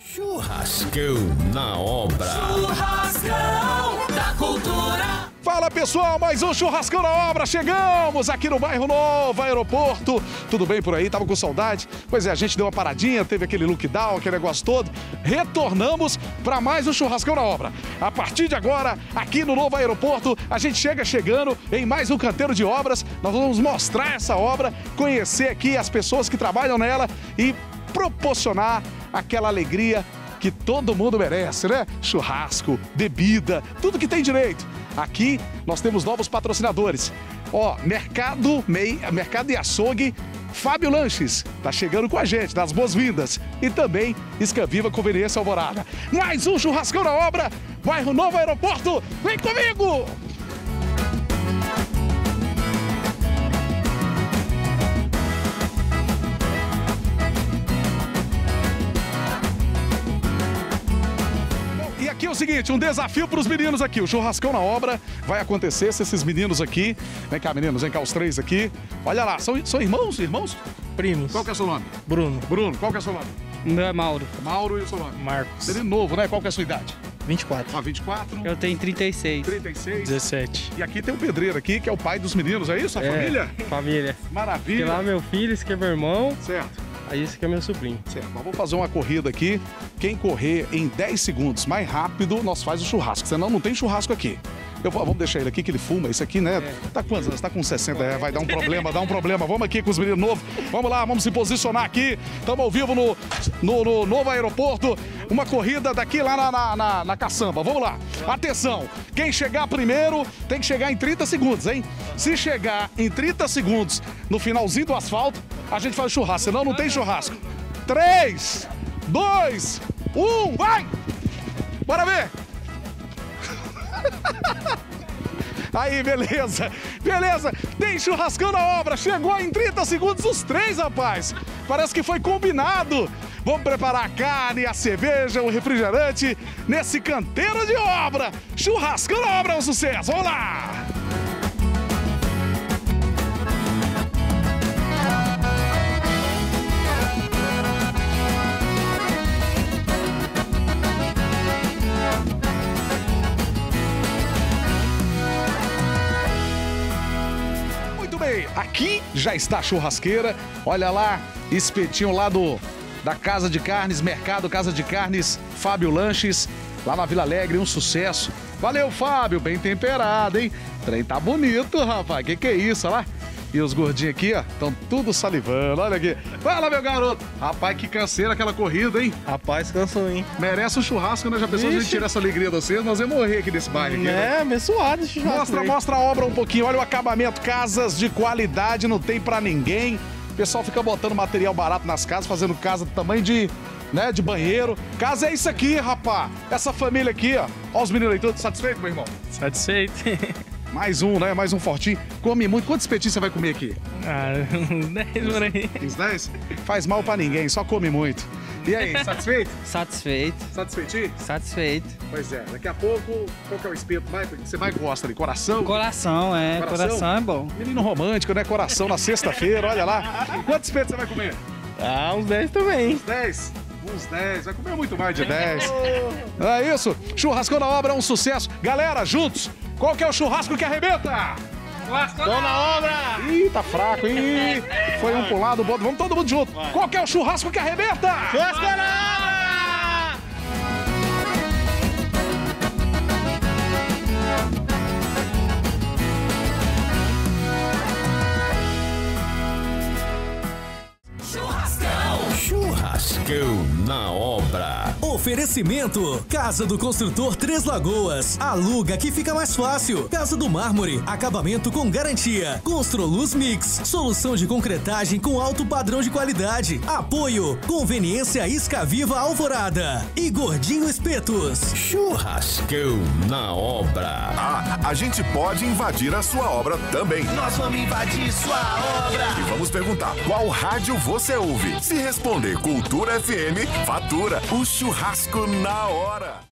Churrascão na obra. Churrascão da Cultura. Fala pessoal, mais um Churrascão na obra. Chegamos aqui no bairro Novo Aeroporto. Tudo bem por aí? Tava com saudade? Pois é, a gente deu uma paradinha, teve aquele lockdown, aquele negócio todo. Retornamos para mais um Churrascão na obra. A partir de agora, aqui no Novo Aeroporto, a gente chegando em mais um canteiro de obras. Nós vamos mostrar essa obra, conhecer aqui as pessoas que trabalham nela e proporcionar aquela alegria que todo mundo merece, né? Churrasco, bebida, tudo que tem direito. Aqui nós temos novos patrocinadores. Ó, Mercado e Açougue Fábio Lanches tá chegando com a gente, das boas-vindas. E também Escaviva Conveniência Alvorada. Mais um Churrascão na obra, bairro Novo Aeroporto. Vem comigo! Aqui é o seguinte, um desafio para os meninos aqui. O Churrascão na obra vai acontecer se esses meninos aqui... Vem cá, meninos, vem cá os três aqui. Olha lá, são irmãos? Irmãos? Primos. Qual que é o seu nome? Bruno. Bruno, qual que é o seu nome? O meu é Mauro. Mauro e o seu nome? Marcos. Menino novo, né? Qual que é a sua idade? 24. Ah, 24? Eu tenho 36. 36? 17. E aqui tem um pedreiro aqui, que é o pai dos meninos, é isso? A família? Família. Maravilha. Aqui lá meu filho, esse aqui é meu irmão. Certo. Aí esse aqui é meu sobrinho. Certo, nós vamos fazer uma corrida aqui. Quem correr em 10 segundos mais rápido, nós faz o churrasco. Senão não tem churrasco aqui. Vamos deixar ele aqui que ele fuma. Esse aqui, né? Tá com quantos anos? Tá com 60, vai dar um problema, Vamos aqui com os meninos novos. Vamos lá, vamos se posicionar aqui. Estamos ao vivo no Novo Aeroporto. Uma corrida daqui lá na caçamba. Vamos lá. Atenção, quem chegar primeiro tem que chegar em 30 segundos, hein? Se chegar em 30 segundos no finalzinho do asfalto, a gente faz churrasco, senão não tem churrasco. 3, 2, 1, vai! Bora ver! Aí, beleza, beleza, tem churrascão na obra, chegou em 30 segundos os três, rapaz, parece que foi combinado. Vamos preparar a carne, a cerveja, o refrigerante nesse canteiro de obra. Churrascão na obra é um sucesso, vamos lá! Aqui já está a churrasqueira, olha lá, espetinho lá da Casa de Carnes, Mercado Casa de Carnes, Fábio Lanches, lá na Vila Alegre, um sucesso. Valeu, Fábio, bem temperado, hein? O trem tá bonito, rapaz, que é isso, olha lá. E os gordinhos aqui, ó, estão tudo salivando, olha aqui. Fala, meu garoto. Rapaz, que canseira aquela corrida, hein? Rapaz, cansou, hein? Merece um churrasco, né? Já pensou se a gente tirar essa alegria de vocês? Nós vamos morrer aqui nesse bairro aqui, né? Abençoado esse churrasco. Mostra a obra um pouquinho, olha o acabamento. Casas de qualidade, não tem pra ninguém. O pessoal fica botando material barato nas casas, fazendo casa do tamanho de banheiro. Casa é isso aqui, rapaz. Essa família aqui, ó. Ó os meninos aí, todos satisfeitos, meu irmão? Satisfeito. Mais um, né? Mais um fortinho. Come muito. Quantos petis você vai comer aqui? Ah, uns 10 por aí. Uns 10? Faz mal pra ninguém, só come muito. E aí, satisfeito? Satisfeito. Satisfeitinho? Satisfeito. Pois é, daqui a pouco, qual que é o espeto que você mais gosta ali? Coração? Coração, é. Coração é bom. Menino romântico, né? Coração na sexta-feira, olha lá. Quantos espetos você vai comer? Ah, uns 10 também. Uns 10? Uns 10, vai comer muito mais de 10. É isso, churrascão na obra é um sucesso. Galera, juntos, qual que é o churrasco que arrebenta? Churrascão na obra! Ih, tá fraco, ih. Foi um pro lado, vamos todo mundo junto. Qual que é o churrasco que arrebenta? Churrascão na obra! Churrascão na obra. Oferecimento: Casa do Construtor Três Lagoas. Aluga que fica mais fácil. Casa do Mármore, acabamento com garantia. Construluz Mix, solução de concretagem com alto padrão de qualidade. Apoio: Conveniência Escaviva Alvorada e Gordinho Espetos. Churrascão na obra. Ah, a gente pode invadir a sua obra também. Nós vamos invadir sua obra. E vamos perguntar qual rádio você ouve. Se responder Cultura FM, fatura o churrasco na hora.